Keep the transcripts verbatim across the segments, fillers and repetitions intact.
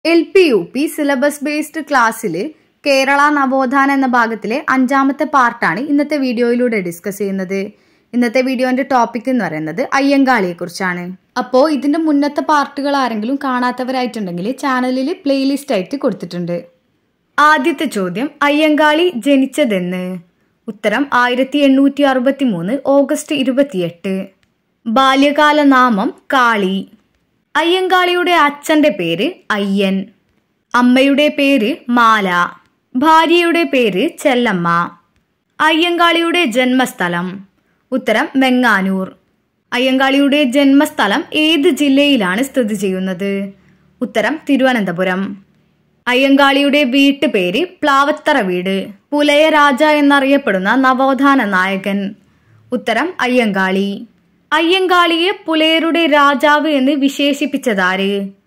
L P U P syllabus based ക്ലാസ്സിൽ കേരള നവോത്ഥാന എന്ന ഭാഗത്തിലെ അഞ്ചാമത്തെ പാർട്ടാണ് ഇന്നത്തെ വീഡിയോയിലൂടെ ഡിസ്കസ് ചെയ്യുന്നത്. ഇന്നത്തെ വീഡിയോന്റെ ടോപ്പിക് എന്ന് പറയുന്നത് അയ്യങ്കാളിയെ കുറിച്ചാണ്. അപ്പോൾ ഇതിന്റെ മുന്നത്തെ പാർട്ടുകൾ ആരെങ്കിലും കാണാത്തവരായിട്ടുണ്ടെങ്കിൽ ചാനലിൽ പ്ലേലിസ്റ്റ് ആയിട്ട് കൊടുത്തിട്ടുണ്ട്. ആദ്യത്തെ ചോദ്യം, അയ്യങ്കാളി ജനിച്ചതെന്ന്? ഉത്തരം ആയിരത്തി എണ്ണൂറ്റി അറുപത്തി മൂന്ന് ഓഗസ്റ്റ് ഇരുപത്തിയെട്ട്. ബാല്യകാല നാമം കാളി. അയ്യങ്കാളിയുടെ അച്ഛന്റെ പേര് അയ്യൻ, അമ്മയുടെ പേര് മാല, ഭാര്യയുടെ പേര് ചെല്ലമ്മ. അയ്യങ്കാളിയുടെ ജന്മസ്ഥലം? ഉത്തരം വെങ്ങാനൂർ. അയ്യങ്കാളിയുടെ ജന്മസ്ഥലം ഏത് ജില്ലയിലാണ് സ്ഥിതി ചെയ്യുന്നത്? ഉത്തരം തിരുവനന്തപുരം. അയ്യങ്കാളിയുടെ വീട്ടുപേര് പ്ലാവത്തറ വീട്. പുലയ രാജ എന്നറിയപ്പെടുന്ന നവോത്ഥാന നായകൻ? ഉത്തരം അയ്യങ്കാളി. അയ്യങ്കാളിയെ പുലയരുടെ രാജാവ് എന്ന് വിശേഷിപ്പിച്ചതാര്?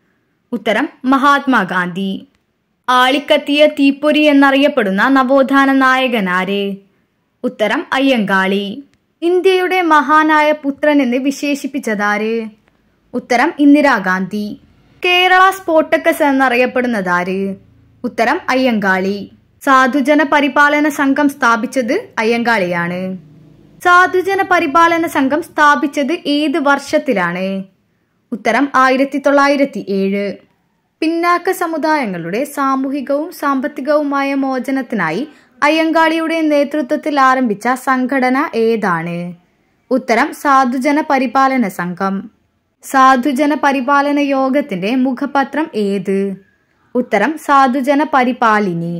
ഉത്തരം മഹാത്മാഗാന്ധി. ആളിക്കത്തിയ തീപ്പൊരി എന്നറിയപ്പെടുന്ന നവോത്ഥാന നായകൻ ആര്? ഉത്തരം അയ്യങ്കാളി. ഇന്ത്യയുടെ മഹാനായ പുത്രൻ എന്ന് വിശേഷിപ്പിച്ചതാര്? ഉത്തരം ഇന്ദിരാഗാന്ധി. കേരള സ്പോട്ടക്കസ് എന്നറിയപ്പെടുന്നതാര്? ഉത്തരം അയ്യങ്കാളി. സാധുജന പരിപാലന സംഘം സ്ഥാപിച്ചത് അയ്യങ്കാളിയാണ്. സാധുജന പരിപാലന സംഘം സ്ഥാപിച്ചത് ഏത് വർഷത്തിലാണ്? ഉത്തരം ആയിരത്തി തൊള്ളായിരത്തി ഏഴ്. പിന്നാക്ക സമുദായങ്ങളുടെ സാമൂഹികവും സാമ്പത്തികവുമായ മോചനത്തിനായി അയ്യങ്കാളിയുടെ നേതൃത്വത്തിൽ ആരംഭിച്ച സംഘടന ഏതാണ്? ഉത്തരം സാധുജന പരിപാലന സംഘം. സാധുജന പരിപാലന യോഗത്തിന്റെ മുഖപത്രം ഏത്? ഉത്തരം സാധുജന പരിപാലിനി.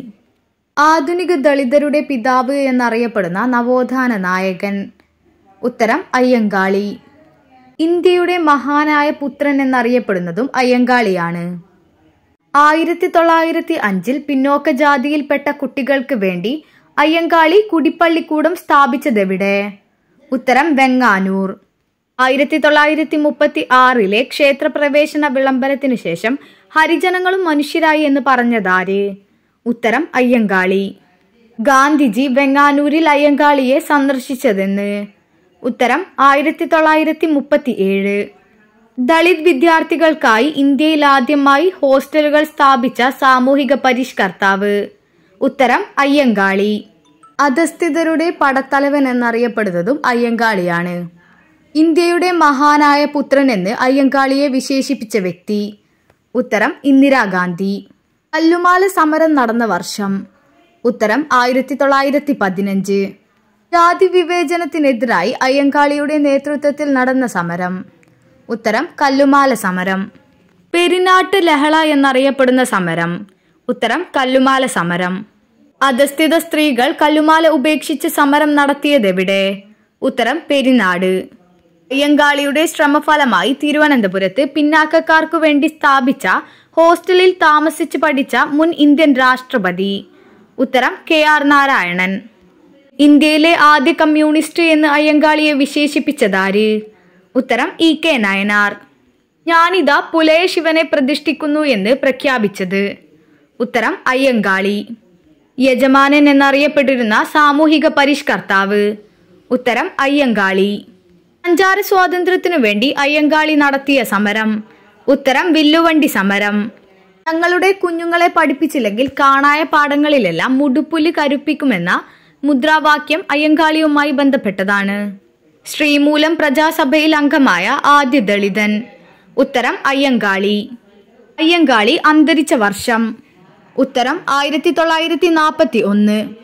ആധുനിക ദളിതരുടെ പിതാവ് എന്നറിയപ്പെടുന്ന നവോത്ഥാന നായകൻ? ഉത്തരം അയ്യങ്കാളി. ഇന്ത്യയുടെ മഹാനായ പുത്രൻ എന്നറിയപ്പെടുന്നതും അയ്യങ്കാളിയാണ്. ആയിരത്തി തൊള്ളായിരത്തി അഞ്ചിൽ പിന്നോക്ക ജാതിയിൽപ്പെട്ട കുട്ടികൾക്ക് വേണ്ടി അയ്യങ്കാളി കുടിപ്പള്ളിക്കൂടം സ്ഥാപിച്ചതെവിടെ? ഉത്തരം വെങ്ങാനൂർ. ആയിരത്തി തൊള്ളായിരത്തി മുപ്പത്തി ആറിലെ ക്ഷേത്രപ്രവേശന വിളംബരത്തിനു ശേഷം ഹരിജനങ്ങളും മനുഷ്യരായി എന്ന് പറഞ്ഞതാര്? ഉത്തരം അയ്യങ്കാളി. ഗാന്ധിജി വെങ്ങാനൂരിൽ അയ്യങ്കാളിയെ സന്ദർശിച്ചതെന്ന്? ഉത്തരം ആയിരത്തി തൊള്ളായിരത്തി മുപ്പത്തി ഏഴ്. ദളിത് വിദ്യാർത്ഥികൾക്കായി ഇന്ത്യയിൽ ആദ്യമായി ഹോസ്റ്റലുകൾ സ്ഥാപിച്ച സാമൂഹിക പരിഷ്കർത്താവ്? ഉത്തരം അയ്യങ്കാളി. അധസ്ഥിതരുടെ പടത്തലവൻ എന്നറിയപ്പെടുന്നതും അയ്യങ്കാളിയാണ്. ഇന്ത്യയുടെ മഹാനായ പുത്രൻ എന്ന് അയ്യങ്കാളിയെ വിശേഷിപ്പിച്ച വ്യക്തി? ഉത്തരം ഇന്ദിരാഗാന്ധി. കല്ലുമാല സമരം നടന്ന വർഷം? ഉത്തരം ആയിരത്തി തൊള്ളായിരത്തി പതിനഞ്ച്. ജാതി വിവേചനത്തിനെതിരായി അയ്യങ്കാളിയുടെ നേതൃത്വത്തിൽ നടന്ന സമരം? ഉത്തരം കല്ലുമാല സമരം. പെരിനാട്ട് ലഹള എന്നറിയപ്പെടുന്ന സമരം? ഉത്തരം കല്ലുമാല സമരം. അധസ്ഥിത സ്ത്രീകൾ കല്ലുമാല ഉപേക്ഷിച്ച് സമരം നടത്തിയതെവിടെ? ഉത്തരം പെരിനാട്. അയ്യങ്കാളിയുടെ ശ്രമഫലമായി തിരുവനന്തപുരത്ത് പിന്നാക്കക്കാർക്കു വേണ്ടി സ്ഥാപിച്ച ഹോസ്റ്റലിൽ താമസിച്ച് പഠിച്ച മുൻ ഇന്ത്യൻ രാഷ്ട്രപതി? ഉത്തരം കെ ആർ നാരായണൻ. ഇന്ത്യയിലെ ആദ്യ കമ്മ്യൂണിസ്റ്റ് എന്ന് അയ്യങ്കാളിയെ വിശേഷിപ്പിച്ചതാര്? ഉത്തരം ഇ കെ നയനാർ. ഞാനിതാ പുലയ ശിവനെ പ്രതിഷ്ഠിക്കുന്നു എന്ന് പ്രഖ്യാപിച്ചത്? ഉത്തരം അയ്യങ്കാളി. യജമാനൻ എന്നറിയപ്പെട്ടിരുന്ന സാമൂഹിക പരിഷ്കർത്താവ്? ഉത്തരം അയ്യങ്കാളി. സഞ്ചാര സ്വാതന്ത്ര്യത്തിനു വേണ്ടി അയ്യങ്കാളി നടത്തിയ സമരം? ഉത്തരം വില്ലുവണ്ടി സമരം. തങ്ങളുടെ കുഞ്ഞുങ്ങളെ പഠിപ്പിച്ചില്ലെങ്കിൽ കാണായ പാഠങ്ങളിലെല്ലാം മുടുപ്പുലി കരുപ്പിക്കുമെന്ന മുദ്രാവാക്യം അയ്യങ്കാളിയുമായി ബന്ധപ്പെട്ടതാണ്. ശ്രീമൂലം പ്രജാസഭയിൽ അംഗമായ ആദ്യ ദളിതൻ? ഉത്തരം അയ്യങ്കാളി. അയ്യങ്കാളി അന്തരിച്ച വർഷം? ഉത്തരം ആയിരത്തി തൊള്ളായിരത്തി നാൽപ്പത്തി ഒന്ന്.